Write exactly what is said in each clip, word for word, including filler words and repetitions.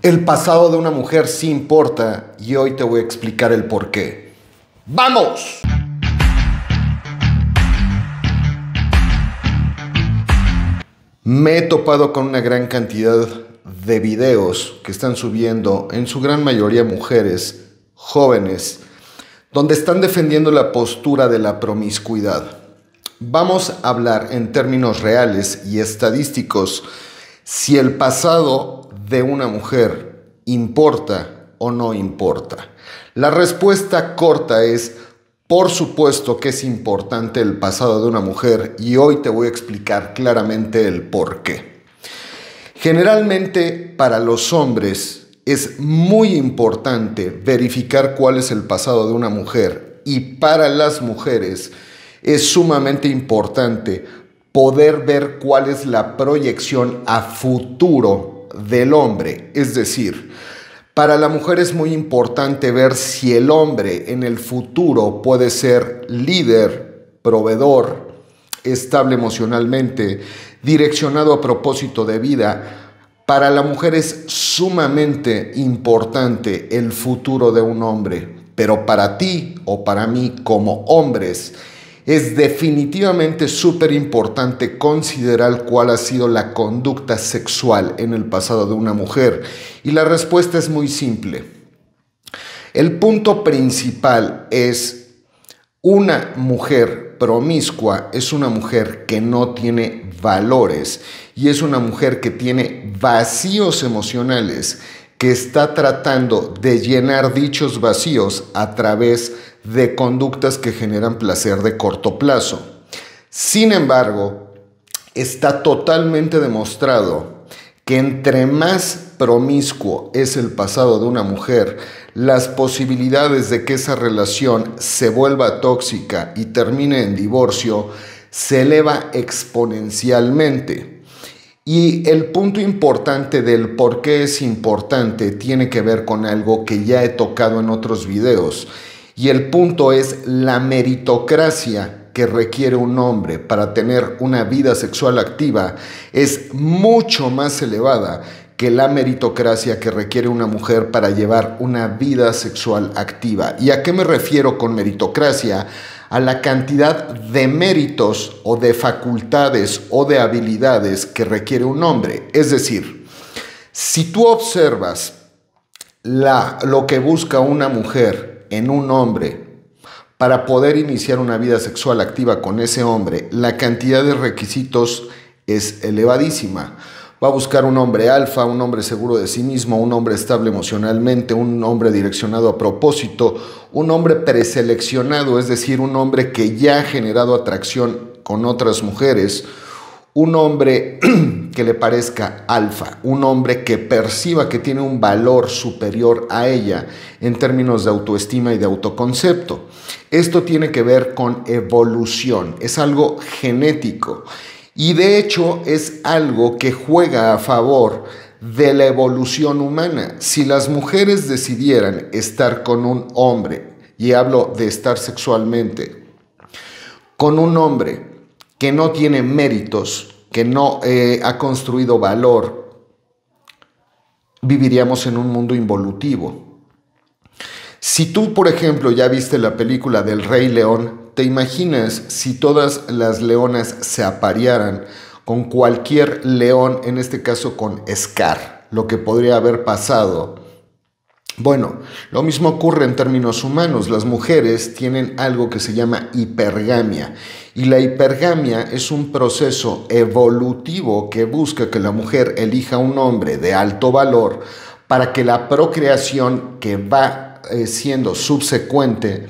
El pasado de una mujer sí importa y hoy te voy a explicar el por qué. ¡Vamos! Me he topado con una gran cantidad de videos que están subiendo, en su gran mayoría mujeres, jóvenes, donde están defendiendo la postura de la promiscuidad. Vamos a hablar en términos reales y estadísticos si el pasado de una mujer importa o no importa. La respuesta corta es: por supuesto que es importante el pasado de una mujer y hoy te voy a explicar claramente el por qué. Generalmente para los hombres es muy importante verificar cuál es el pasado de una mujer y para las mujeres es sumamente importante poder ver cuál es la proyección a futuro del hombre. Es decir, para la mujer es muy importante ver si el hombre en el futuro puede ser líder, proveedor, estable emocionalmente, direccionado a propósito de vida. Para la mujer es sumamente importante el futuro de un hombre, pero para ti o para mí como hombres es definitivamente súper importante considerar cuál ha sido la conducta sexual en el pasado de una mujer. Y la respuesta es muy simple. El punto principal es: una mujer promiscua es una mujer que no tiene valores y es una mujer que tiene vacíos emocionales, que está tratando de llenar dichos vacíos a través de conductas que generan placer de corto plazo. Sin embargo, está totalmente demostrado que entre más promiscuo es el pasado de una mujer, las posibilidades de que esa relación se vuelva tóxica y termine en divorcio se eleva exponencialmente. Y el punto importante del por qué es importante tiene que ver con algo que ya he tocado en otros videos. Y el punto es la meritocracia que requiere un hombre para tener una vida sexual activa es mucho más elevada que la meritocracia que requiere una mujer para llevar una vida sexual activa. ¿Y a qué me refiero con meritocracia? A la cantidad de méritos o de facultades o de habilidades que requiere un hombre. Es decir, si tú observas la, lo que busca una mujer en un hombre para poder iniciar una vida sexual activa con ese hombre, la cantidad de requisitos es elevadísima. Va a buscar un hombre alfa, un hombre seguro de sí mismo, un hombre estable emocionalmente, un hombre direccionado a propósito, un hombre preseleccionado, es decir, un hombre que ya ha generado atracción con otras mujeres, un hombre que le parezca alfa, un hombre que perciba que tiene un valor superior a ella en términos de autoestima y de autoconcepto. Esto tiene que ver con evolución, es algo genético. Y de hecho es algo que juega a favor de la evolución humana. Si las mujeres decidieran estar con un hombre, y hablo de estar sexualmente, con un hombre que no tiene méritos, que no eh, ha construido valor, viviríamos en un mundo involutivo. Si tú, por ejemplo, ya viste la película del Rey León, ¿te imaginas si todas las leonas se aparearan con cualquier león, en este caso con Scar? Lo que podría haber pasado. Bueno, lo mismo ocurre en términos humanos. Las mujeres tienen algo que se llama hipergamia. Y la hipergamia es un proceso evolutivo que busca que la mujer elija un hombre de alto valor para que la procreación que va eh, siendo subsecuente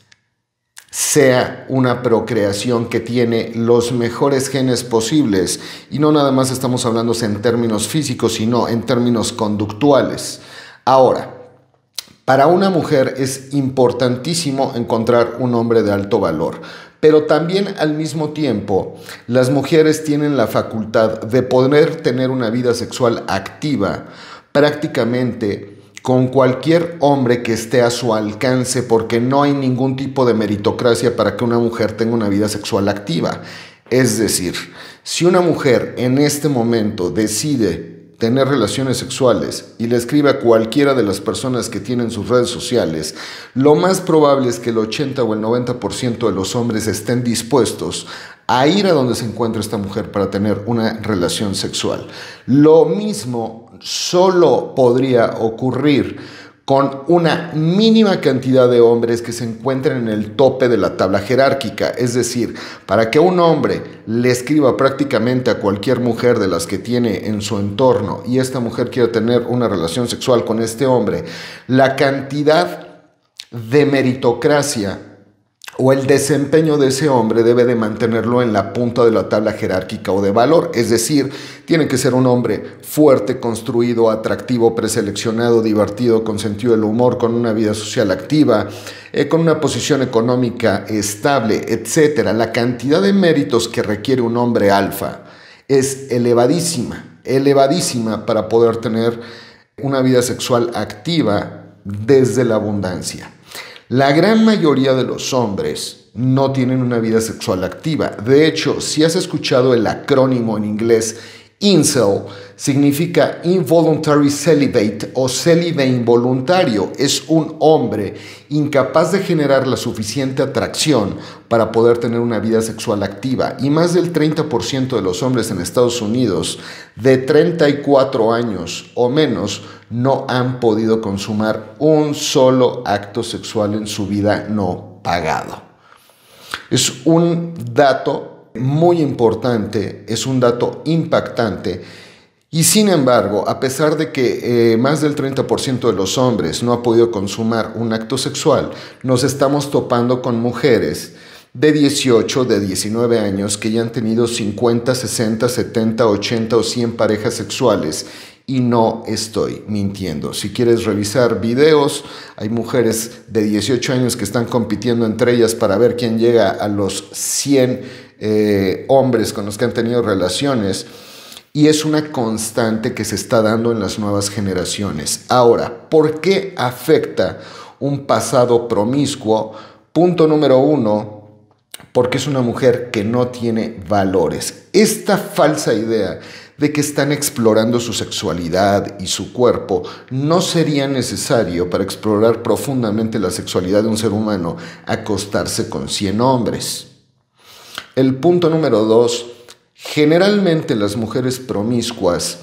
sea una procreación que tiene los mejores genes posibles. Y no nada más estamos hablando en términos físicos, sino en términos conductuales. Ahora, para una mujer es importantísimo encontrar un hombre de alto valor, pero también al mismo tiempo las mujeres tienen la facultad de poder tener una vida sexual activa prácticamente con cualquier hombre que esté a su alcance, porque no hay ningún tipo de meritocracia para que una mujer tenga una vida sexual activa. Es decir, si una mujer en este momento decide tener relaciones sexuales y le escribe a cualquiera de las personas que tienen sus redes sociales, lo más probable es que el ochenta o el noventa por ciento de los hombres estén dispuestos a ir a donde se encuentra esta mujer para tener una relación sexual. Lo mismo solo podría ocurrir con una mínima cantidad de hombres que se encuentran en el tope de la tabla jerárquica. Es decir, para que un hombre le escriba prácticamente a cualquier mujer de las que tiene en su entorno y esta mujer quiera tener una relación sexual con este hombre, la cantidad de meritocracia o el desempeño de ese hombre debe de mantenerlo en la punta de la tabla jerárquica o de valor. Es decir, tiene que ser un hombre fuerte, construido, atractivo, preseleccionado, divertido, con sentido del humor, con una vida social activa, eh, con una posición económica estable, etcétera. La cantidad de méritos que requiere un hombre alfa es elevadísima, elevadísima para poder tener una vida sexual activa desde la abundancia. La gran mayoría de los hombres no tienen una vida sexual activa. De hecho, si has escuchado el acrónimo en inglés incel, significa involuntary celibate o célibe involuntario. Es un hombre incapaz de generar la suficiente atracción para poder tener una vida sexual activa. Y más del treinta por ciento de los hombres en Estados Unidos de treinta y cuatro años o menos no han podido consumar un solo acto sexual en su vida no pagado. Es un dato muy importante, es un dato impactante y sin embargo, a pesar de que eh, más del treinta por ciento de los hombres no ha podido consumar un acto sexual, nos estamos topando con mujeres de dieciocho, de diecinueve años que ya han tenido cincuenta, sesenta, setenta, ochenta o cien parejas sexuales. Y no estoy mintiendo. Si quieres revisar videos, hay mujeres de dieciocho años que están compitiendo entre ellas para ver quién llega a los cien eh, hombres con los que han tenido relaciones. Y es una constante que se está dando en las nuevas generaciones. Ahora, ¿por qué afecta un pasado promiscuo? Punto número uno, porque es una mujer que no tiene valores. Esta falsa idea de que están explorando su sexualidad y su cuerpo no sería necesario para explorar profundamente la sexualidad de un ser humano acostarse con cien hombres. El punto número dos, generalmente las mujeres promiscuas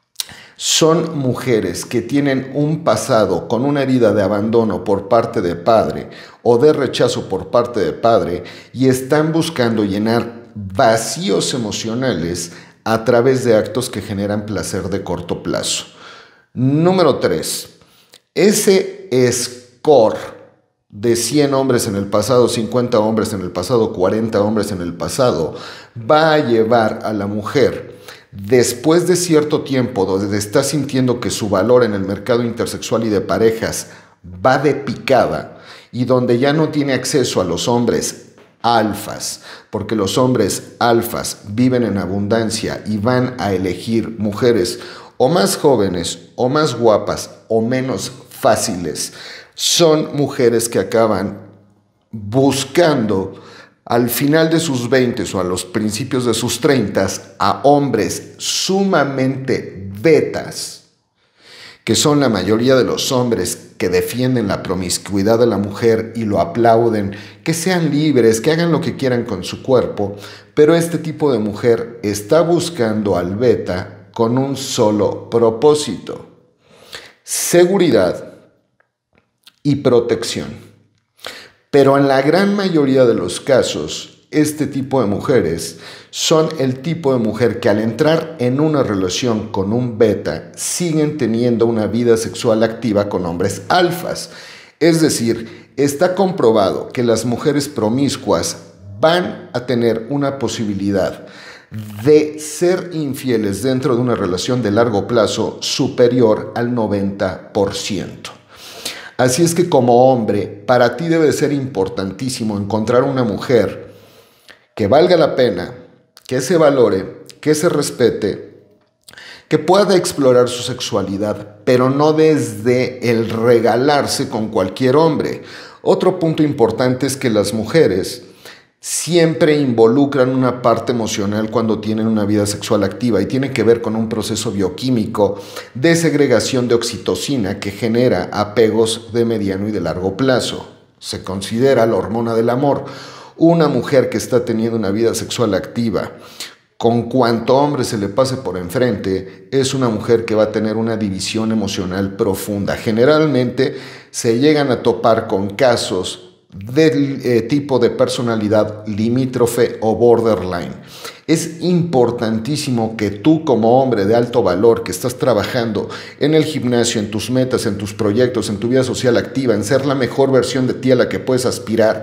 son mujeres que tienen un pasado con una herida de abandono por parte de padre o de rechazo por parte de padre y están buscando llenar vacíos emocionales a través de actos que generan placer de corto plazo. Número tres, ese score de cien hombres en el pasado, cincuenta hombres en el pasado, cuarenta hombres en el pasado, va a llevar a la mujer, después de cierto tiempo donde está sintiendo que su valor en el mercado intersexual y de parejas va de picada y donde ya no tiene acceso a los hombres alfas, porque los hombres alfas viven en abundancia y van a elegir mujeres o más jóvenes o más guapas o menos fáciles. Son mujeres que acaban buscando al final de sus veintes o a los principios de sus treintas a hombres sumamente betas, que son la mayoría de los hombres que defienden la promiscuidad de la mujer y lo aplauden, que sean libres, que hagan lo que quieran con su cuerpo, pero este tipo de mujer está buscando al beta con un solo propósito: seguridad y protección. Pero en la gran mayoría de los casos, este tipo de mujeres son el tipo de mujer que al entrar en una relación con un beta siguen teniendo una vida sexual activa con hombres alfas. Es decir, está comprobado que las mujeres promiscuas van a tener una posibilidad de ser infieles dentro de una relación de largo plazo superior al noventa por ciento. Así es que como hombre, para ti debe ser importantísimo encontrar una mujer que valga la pena, que se valore, que se respete, que pueda explorar su sexualidad, pero no desde el regalarse con cualquier hombre. Otro punto importante es que las mujeres siempre involucran una parte emocional cuando tienen una vida sexual activa y tiene que ver con un proceso bioquímico de segregación de oxitocina que genera apegos de mediano y de largo plazo. Se considera la hormona del amor. Una mujer que está teniendo una vida sexual activa, con cuanto hombre se le pase por enfrente, es una mujer que va a tener una división emocional profunda. Generalmente se llegan a topar con casos del eh, tipo de personalidad limítrofe o borderline. Es importantísimo que tú, como hombre de alto valor que estás trabajando en el gimnasio, en tus metas, en tus proyectos, en tu vida social activa, en ser la mejor versión de ti a la que puedes aspirar,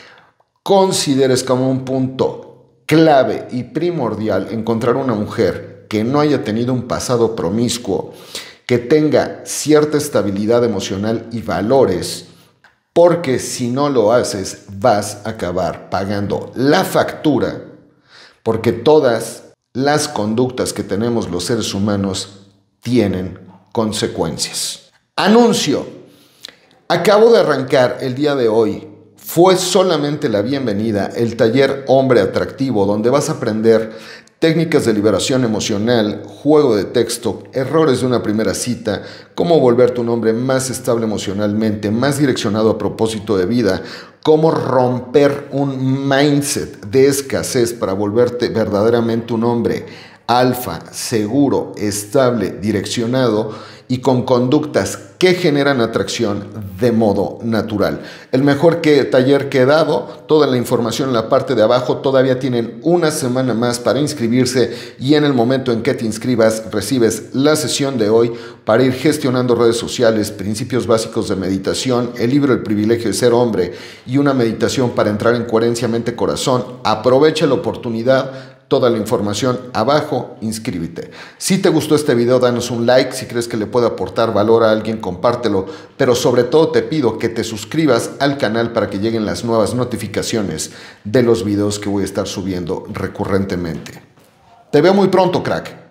consideres como un punto clave y primordial encontrar una mujer que no haya tenido un pasado promiscuo, que tenga cierta estabilidad emocional y valores, porque si no lo haces vas a acabar pagando la factura, porque todas las conductas que tenemos los seres humanos tienen consecuencias. Anuncio. Acabo de arrancar el día de hoy. Fue solamente la bienvenida, el taller Hombre Atractivo, donde vas a aprender técnicas de liberación emocional, juego de texto, errores de una primera cita, cómo volverte un hombre más estable emocionalmente, más direccionado a propósito de vida, cómo romper un mindset de escasez para volverte verdaderamente un hombre alfa, seguro, estable, direccionado y con conductas que generan atracción de modo natural. El mejor que, taller que he dado, toda la información en la parte de abajo, todavía tienen una semana más para inscribirse y en el momento en que te inscribas recibes la sesión de hoy para ir gestionando redes sociales, principios básicos de meditación, el libro El privilegio de ser hombre y una meditación para entrar en coherencia mente-corazón. Aprovecha la oportunidad. Toda la información abajo, inscríbete. Si te gustó este video, danos un like. Si crees que le puede aportar valor a alguien, compártelo. Pero sobre todo te pido que te suscribas al canal para que lleguen las nuevas notificaciones de los videos que voy a estar subiendo recurrentemente. Te veo muy pronto, crack.